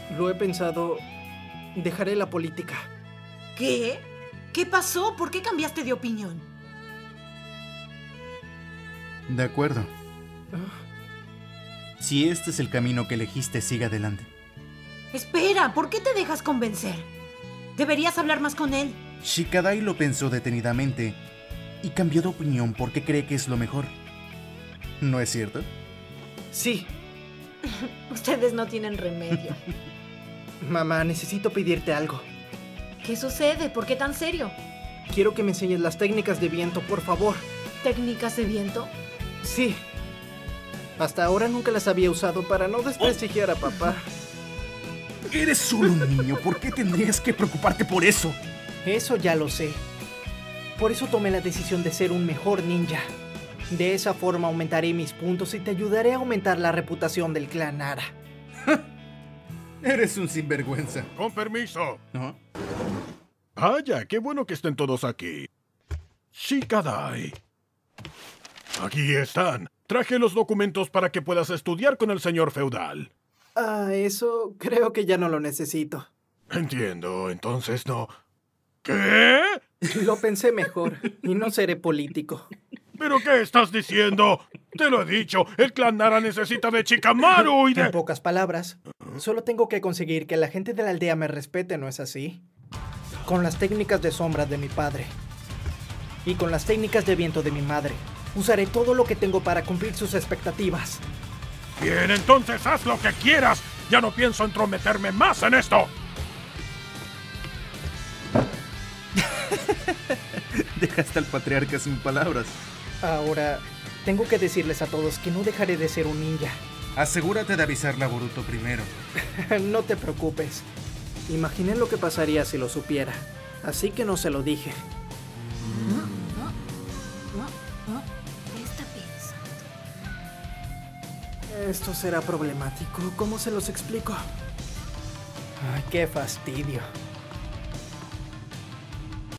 Lo he pensado. Dejaré la política. ¿Qué? ¿Qué pasó? ¿Por qué cambiaste de opinión? De acuerdo. Si este es el camino que elegiste, siga adelante. Espera, ¿por qué te dejas convencer? Deberías hablar más con él. Shikadai lo pensó detenidamente y cambió de opinión porque cree que es lo mejor. ¿No es cierto? Sí. Ustedes no tienen remedio. Mamá, necesito pedirte algo. ¿Qué sucede? ¿Por qué tan serio? Quiero que me enseñes las técnicas de viento, por favor. ¿Técnicas de viento? Sí. Hasta ahora nunca las había usado para no desprestigiar a papá. Eres solo un niño. ¿Por qué tendrías que preocuparte por eso? Eso ya lo sé. Por eso tomé la decisión de ser un mejor ninja. De esa forma aumentaré mis puntos y te ayudaré a aumentar la reputación del clan Nara. Eres un sinvergüenza. Con permiso. ¿No? Vaya, qué bueno que estén todos aquí. Shikadai. Aquí están. Traje los documentos para que puedas estudiar con el señor feudal. Eso creo que ya no lo necesito. Entiendo, entonces no... ¿Qué? Lo pensé mejor y no seré político. ¿Pero qué estás diciendo? Te lo he dicho, el clan Nara necesita de Shikamaru y En de... pocas palabras, solo tengo que conseguir que la gente de la aldea me respete, ¿no es así? Con las técnicas de sombra de mi padre y con las técnicas de viento de mi madre, usaré todo lo que tengo para cumplir sus expectativas. Bien, entonces haz lo que quieras. Ya no pienso entrometerme más en esto. Dejaste al patriarca sin palabras. Ahora, tengo que decirles a todos que no dejaré de ser un ninja. Asegúrate de avisarle a Boruto primero. No te preocupes. Imaginé lo que pasaría si lo supiera, así que no se lo dije. ¿Qué está pensando? Esto será problemático. ¿Cómo se los explico? Ay, qué fastidio.